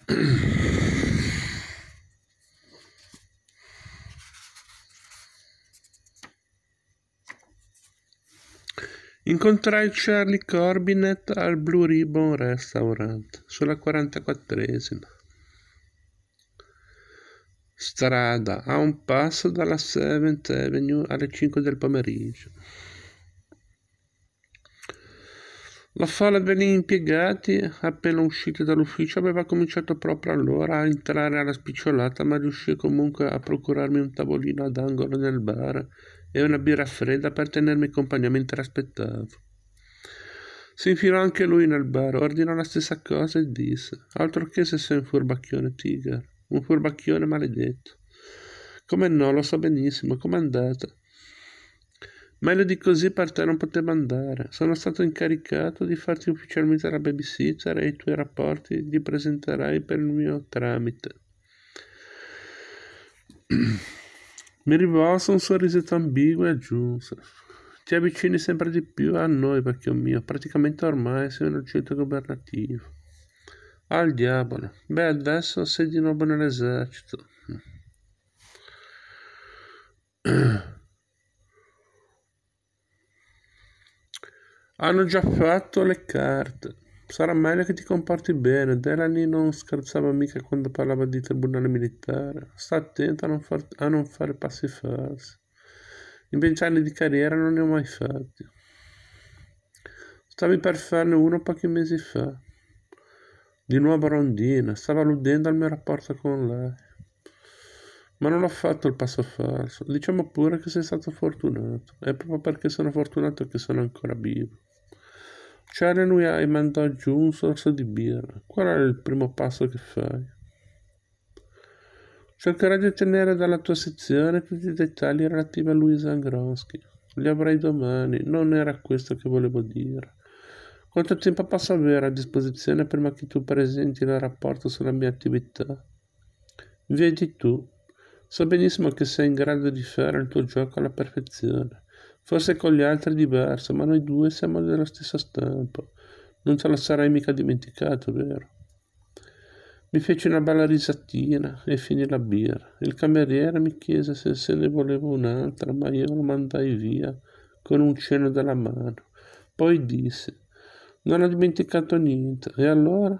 Incontrai Charlie Corbinet al Blue Ribbon Restaurant, sulla 44esima strada, a un passo dalla 7th Avenue alle 5 del pomeriggio. La folla degli impiegati, appena usciti dall'ufficio, aveva cominciato proprio allora a entrare alla spicciolata, ma riuscì comunque a procurarmi un tavolino ad angolo nel bar e una birra fredda per tenermi compagnia mentre aspettavo. Si infilò anche lui nel bar, ordinò la stessa cosa e disse: altro che se sei un furbacchione, Tiger, un furbacchione maledetto. Come no, lo so benissimo, com'è andata? Meglio di così per te non poteva andare. Sono stato incaricato di farti ufficialmente la babysitter e i tuoi rapporti li presenterai per il mio tramite. Mi rivolse un sorrisetto ambiguo e aggiunse: ti avvicini sempre di più a noi, vecchio mio. Praticamente ormai sei un agente governativo. Al diavolo. Beh, adesso sei di nuovo nell'esercito. Hanno già fatto le carte. Sarà meglio che ti comporti bene. Delany non scherzava mica quando parlava di tribunale militare. Sta attento a non fare passi falsi. In 20 anni di carriera non ne ho mai fatti. Stavi per farne uno pochi mesi fa. Di nuovo rondina. Stava alludendo al mio rapporto con lei. Ma non ho fatto il passo falso. Diciamo pure che sei stato fortunato. È proprio perché sono fortunato che sono ancora vivo. Charlie lui mandò giù un sorso di birra. Qual è il primo passo che fai? Cercherai di ottenere dalla tua sezione tutti i dettagli relativi a Luisa Angronsky. Li avrai domani. Non era questo che volevo dire. Quanto tempo posso avere a disposizione prima che tu presenti il rapporto sulla mia attività? Vedi tu. So benissimo che sei in grado di fare il tuo gioco alla perfezione. Forse con gli altri è diverso, ma noi due siamo dello stesso stampo. Non te lo sarai mica dimenticato, vero? Mi feci una bella risatina e finì la birra. Il cameriere mi chiese se ne volevo un'altra, ma io lo mandai via con un cenno della mano. Poi disse: non ho dimenticato niente. E allora?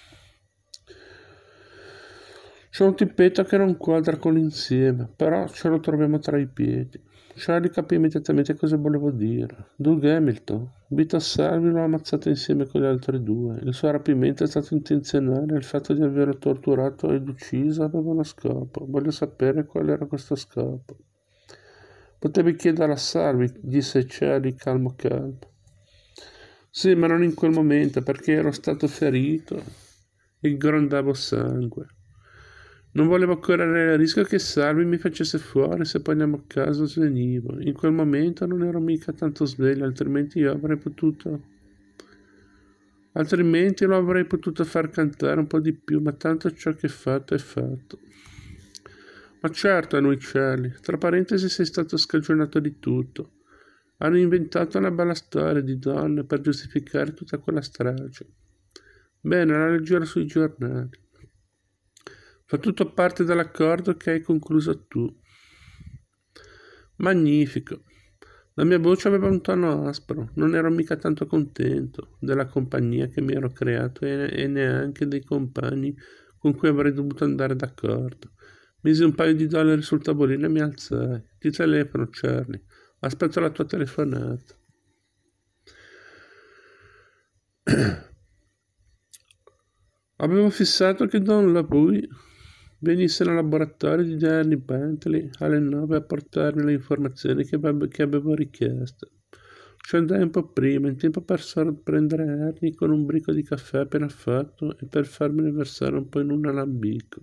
C'è un tippetto che non quadra con l'insieme, però ce lo troviamo tra i piedi. Charlie capì immediatamente cosa volevo dire. Doug Hamilton. Vito Salvi l'ha ammazzato insieme con gli altri due. Il suo rapimento è stato intenzionale e il fatto di averlo torturato ed ucciso aveva uno scopo. Voglio sapere qual era questo scopo. Potevi chiedere a Salvi, disse Charlie calmo. Sì, ma non in quel momento, perché ero stato ferito e grondavo sangue. Non volevo correre il rischio che Salvi mi facesse fuori se poi andiamo a casa svenivo. In quel momento non ero mica tanto sveglio, altrimenti lo avrei potuto far cantare un po' di più, ma tanto ciò che è fatto è fatto. Ma certo, hanno i cieli. Tra parentesi sei stato scagionato di tutto. Hanno inventato una bella storia di donne per giustificare tutta quella strage. Bene, la leggerò sui giornali. Fa tutto parte dell'accordo che hai concluso tu. Magnifico. La mia voce aveva un tono aspro, non ero mica tanto contento della compagnia che mi ero creato e neanche dei compagni con cui avrei dovuto andare d'accordo. Misi un paio di dollari sul tavolino e mi alzai. Ti telefono, Charlie. Aspetto la tua telefonata. Avevo fissato che Don LaVuy venisse nel laboratorio di Danny Bentley alle 9 a portarmi le informazioni che avevo richiesto. Ci andai un po' prima, in tempo per sorprendere Ernie con un bricco di caffè appena fatto e per farmene versare un po' in un alambico.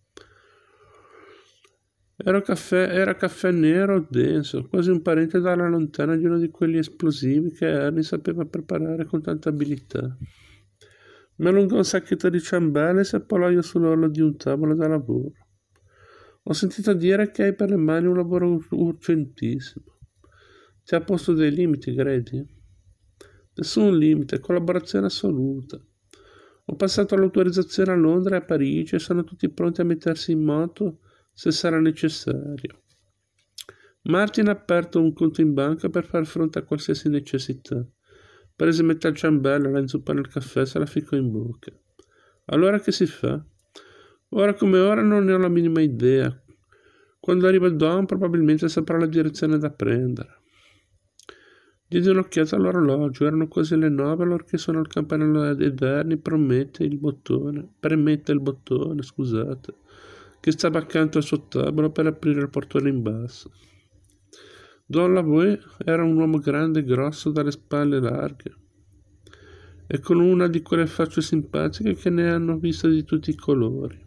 Era caffè nero denso, quasi un parente dalla lontana di uno di quelli esplosivi che Ernie sapeva preparare con tanta abilità. Mi allungò un sacchetto di ciambelle e seppellò sull'orlo di un tavolo da lavoro. Ho sentito dire che hai per le mani un lavoro urgentissimo. Ti ha posto dei limiti, Grady? Nessun limite, collaborazione assoluta. Ho passato l'autorizzazione a Londra e a Parigi e sono tutti pronti a mettersi in moto se sarà necessario. Martin ha aperto un conto in banca per far fronte a qualsiasi necessità. Prese metà il ciambello, la inzuppò nel caffè e se la ficcò in bocca. Allora che si fa? Ora come ora non ne ho la minima idea. Quando arriva Don probabilmente saprà la direzione da prendere. Diede un'occhiata all'orologio, erano quasi le 9 allorché suonò il campanello ed Ernie premette il bottone, scusate, che stava accanto al suo tavolo per aprire il portone in basso. Don Lavoie era un uomo grande e grosso dalle spalle larghe e con una di quelle facce simpatiche che ne hanno viste di tutti i colori.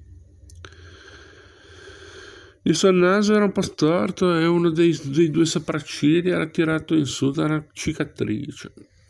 Il suo naso era un po' storto e uno dei due sopraccigli era tirato in su da una cicatrice.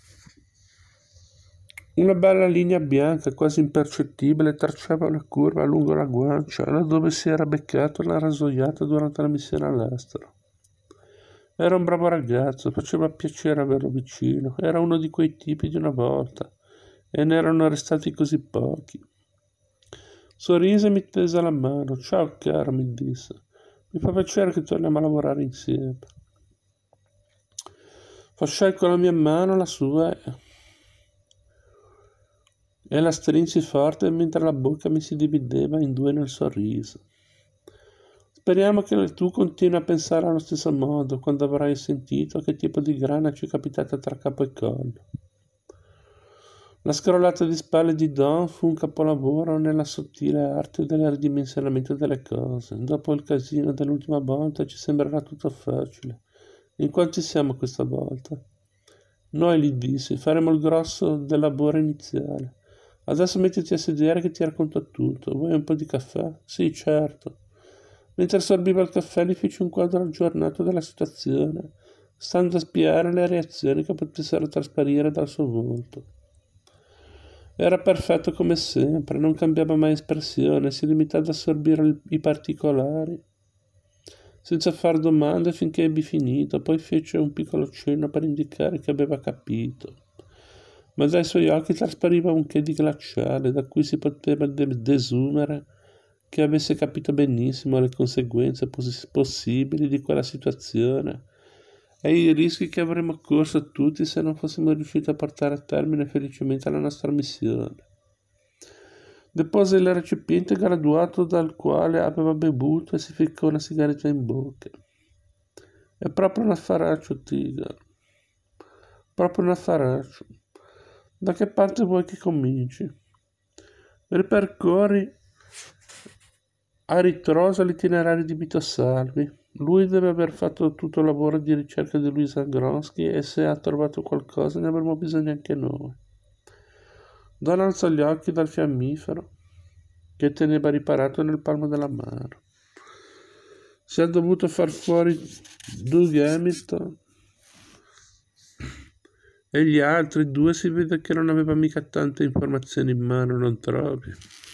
Una bella linea bianca, quasi impercettibile, tracciava una curva lungo la guancia, laddove si era beccato una rasoiata durante la missione all'estero. Era un bravo ragazzo, faceva piacere averlo vicino, era uno di quei tipi di una volta, e ne erano restati così pochi. Sorrise e mi tese la mano. Ciao caro, mi disse. Mi fa piacere che torniamo a lavorare insieme. Fasciai con la mia mano la sua e la strinsi forte mentre la bocca mi si divideva in due nel sorriso. Speriamo che tu continui a pensare allo stesso modo quando avrai sentito che tipo di grana ci è capitata tra capo e collo. La scrollata di spalle di Don fu un capolavoro nella sottile arte del ridimensionamento delle cose. Dopo il casino dell'ultima volta ci sembrerà tutto facile. In quanti siamo questa volta? Noi, gli dissi, faremo il grosso del lavoro iniziale. Adesso mettiti a sedere che ti racconto tutto. Vuoi un po' di caffè? Sì, certo. Mentre sorbiva il caffè gli feci un quadro aggiornato della situazione, stando a spiare le reazioni che potessero trasparire dal suo volto. Era perfetto come sempre, non cambiava mai espressione, si limitava ad assorbire i particolari, senza far domande finché ebbi finito, poi fece un piccolo cenno per indicare che aveva capito. Ma dai suoi occhi traspariva un che di glaciale, da cui si poteva desumere che avesse capito benissimo le conseguenze possibili di quella situazione e i rischi che avremmo corso tutti se non fossimo riusciti a portare a termine felicemente la nostra missione. Depose il recipiente graduato dal quale aveva bevuto e si ficcò una sigaretta in bocca. È proprio un affaraccio, Tiger. Proprio un affaraccio. Da che parte vuoi che cominci? Ripercorri a ritroso l'itinerario di Vito Salvi. Lui deve aver fatto tutto il lavoro di ricerca di Luisa Gronsky e se ha trovato qualcosa ne avremo bisogno anche noi. Don alzò gli occhi dal fiammifero che teneva riparato nel palmo della mano. Si è dovuto far fuori Doug Hamilton e gli altri due si vede che non aveva mica tante informazioni in mano, non trovi?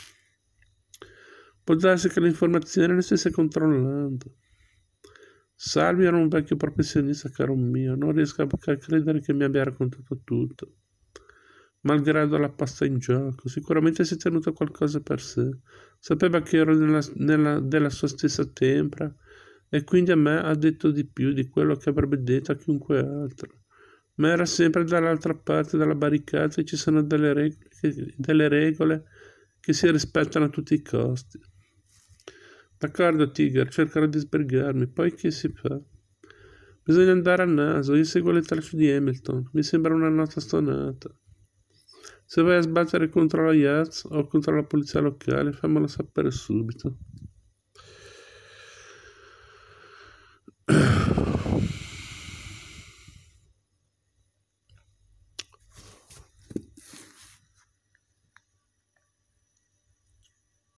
Può darsi che le informazioni le stesse controllando. Salvi era un vecchio professionista, caro mio, non riesco a credere che mi abbia raccontato tutto. Malgrado la pasta in gioco, sicuramente si è tenuto qualcosa per sé. Sapeva che ero della sua stessa tempra e quindi a me ha detto di più di quello che avrebbe detto a chiunque altro. Ma era sempre dall'altra parte della barricata e ci sono delle regole che si rispettano a tutti i costi. D'accordo, Tiger, cercherò di sbrigarmi. Poi che si fa? Bisogna andare a naso. Io seguo le tracce di Hamilton. Mi sembra una nota stonata. Se vai a sbattere contro la Yaz o contro la polizia locale, fammelo sapere subito.